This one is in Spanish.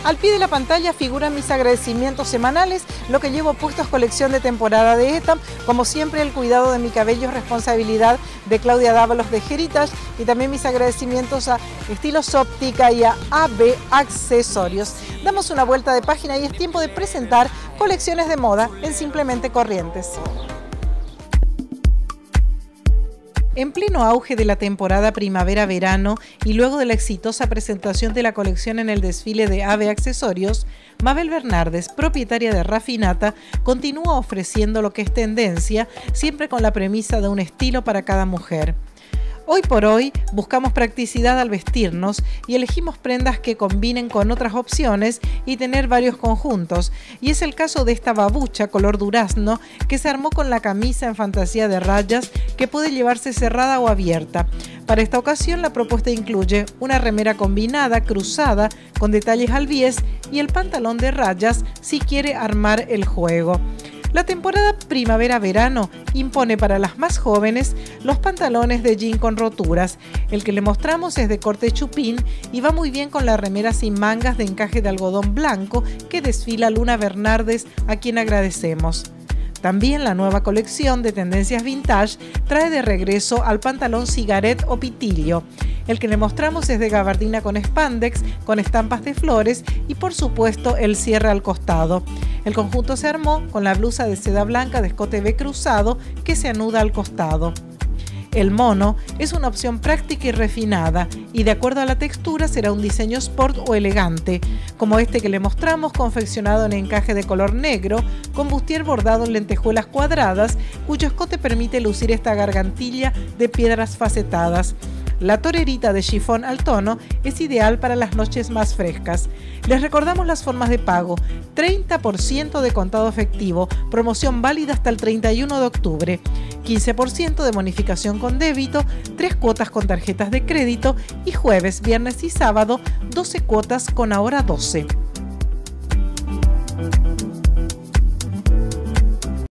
Al pie de la pantalla figuran mis agradecimientos semanales, lo que llevo puesto es colección de temporada de ETAM. Como siempre, el cuidado de mi cabello es responsabilidad de Claudia Dávalos de Heritage, y también mis agradecimientos a Estilos Óptica y a AB Accesorios. Damos una vuelta de página y es tiempo de presentar colecciones de moda en Simplemente Corrientes. En pleno auge de la temporada primavera-verano y luego de la exitosa presentación de la colección en el desfile de AB Accesorios, Mabel Bernardes, propietaria de Raffinata, continúa ofreciendo lo que es tendencia, siempre con la premisa de un estilo para cada mujer. Hoy por hoy buscamos practicidad al vestirnos y elegimos prendas que combinen con otras opciones y tener varios conjuntos, y es el caso de esta babucha color durazno que se armó con la camisa en fantasía de rayas que puede llevarse cerrada o abierta. Para esta ocasión la propuesta incluye una remera combinada cruzada con detalles al bies y el pantalón de rayas si quiere armar el juego. La temporada primavera-verano impone para las más jóvenes los pantalones de jean con roturas. El que le mostramos es de corte chupín y va muy bien con la remera sin mangas de encaje de algodón blanco que desfila Luna Bernardes, a quien agradecemos. También la nueva colección de tendencias vintage trae de regreso al pantalón cigarette o pitillo. El que le mostramos es de gabardina con spandex, con estampas de flores y por supuesto el cierre al costado. El conjunto se armó con la blusa de seda blanca de escote V cruzado que se anuda al costado. El mono es una opción práctica y refinada y de acuerdo a la textura será un diseño sport o elegante, como este que le mostramos, confeccionado en encaje de color negro, con bustier bordado en lentejuelas cuadradas, cuyo escote permite lucir esta gargantilla de piedras facetadas. La torerita de chifón al tono es ideal para las noches más frescas. Les recordamos las formas de pago: 30% de contado efectivo, promoción válida hasta el 31 de octubre, 15% de bonificación con débito, 3 cuotas con tarjetas de crédito y jueves, viernes y sábado 12 cuotas con ahora 12.